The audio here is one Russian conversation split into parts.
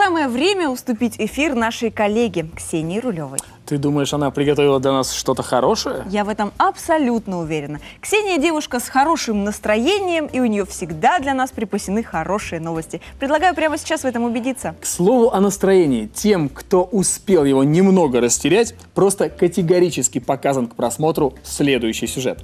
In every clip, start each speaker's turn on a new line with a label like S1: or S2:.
S1: самое время уступить эфир нашей коллеге Ксении Рулевой.
S2: Ты думаешь, она приготовила для нас что-то хорошее?
S1: Я в этом абсолютно уверена. Ксения девушка с хорошим настроением, и у нее всегда для нас припасены хорошие новости. Предлагаю прямо сейчас в этом убедиться.
S2: К слову о настроении, тем, кто успел его немного растерять, просто категорически показан к просмотру следующий сюжет.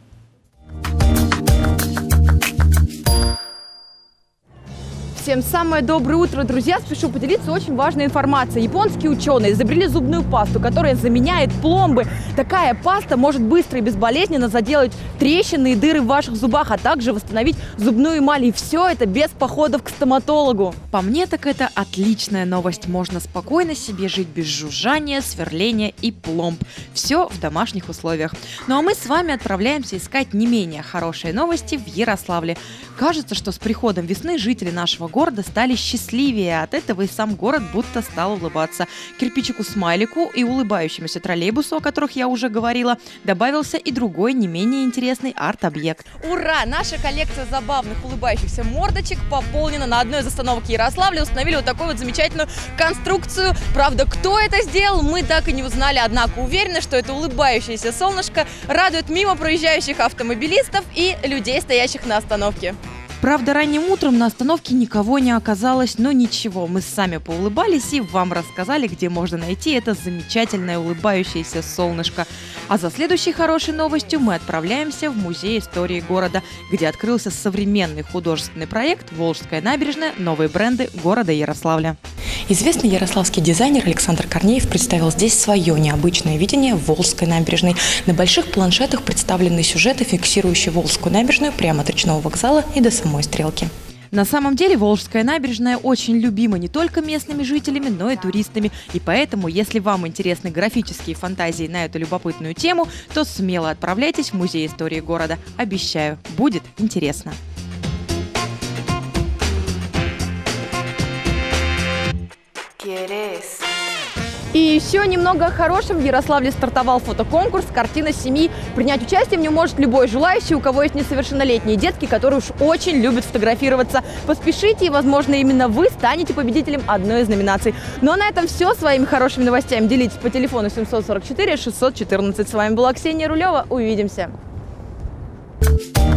S3: Всем самое доброе утро, друзья! Спешу поделиться очень важной информацией. Японские ученые изобрели зубную пасту, которая заменяет пломбы. Такая паста может быстро и безболезненно заделать трещины и дыры в ваших зубах, а также восстановить зубную эмаль. И все это без походов к стоматологу.
S4: По мне, так это отличная новость. Можно спокойно себе жить без жужжания, сверления и пломб. Все в домашних условиях. Ну а мы с вами отправляемся искать не менее хорошие новости в Ярославле. Кажется, что с приходом весны жители нашего города стали счастливее. От этого и сам город будто стал улыбаться. Кирпичику-смайлику и улыбающемуся троллейбусу, о которых я уже говорила, добавился и другой не менее интересный арт-объект.
S3: Ура! Наша коллекция забавных улыбающихся мордочек пополнена. На одной из остановок Ярославля установили вот такую вот замечательную конструкцию. Правда, кто это сделал, мы так и не узнали. Однако уверены, что это улыбающееся солнышко радует мимо проезжающих автомобилистов и людей, стоящих на остановке.
S4: Правда, ранним утром на остановке никого не оказалось, но ничего, мы сами поулыбались и вам рассказали, где можно найти это замечательное улыбающееся солнышко. А за следующей хорошей новостью мы отправляемся в Музей истории города, где открылся современный художественный проект «Волжская набережная. Новые бренды города Ярославля».
S5: Известный ярославский дизайнер Александр Корнеев представил здесь свое необычное видение Волжской набережной. На больших планшетах представлены сюжеты, фиксирующие Волжскую набережную прямо от речного вокзала и до самой стрелки.
S4: На самом деле Волжская набережная очень любима не только местными жителями, но и туристами. И поэтому, если вам интересны графические фантазии на эту любопытную тему, то смело отправляйтесь в Музей истории города. Обещаю, будет интересно.
S3: И еще немного о хорошем. В Ярославле стартовал фотоконкурс «Картина семьи». Принять участие в нем может любой желающий, у кого есть несовершеннолетние детки, которые уж очень любят фотографироваться. Поспешите, и, возможно, именно вы станете победителем одной из номинаций. Ну а на этом все. Своими хорошими новостями делитесь по телефону 744 614. С вами была Ксения Рулева. Увидимся!